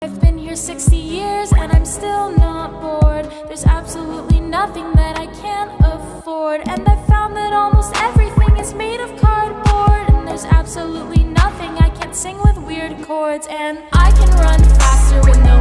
I've been here 60 years and I'm still not bored. There's absolutely nothing that I can't afford. And I've found that almost everything is made of cardboard. And there's absolutely nothing I can't sing with weird chords. And I can run faster with no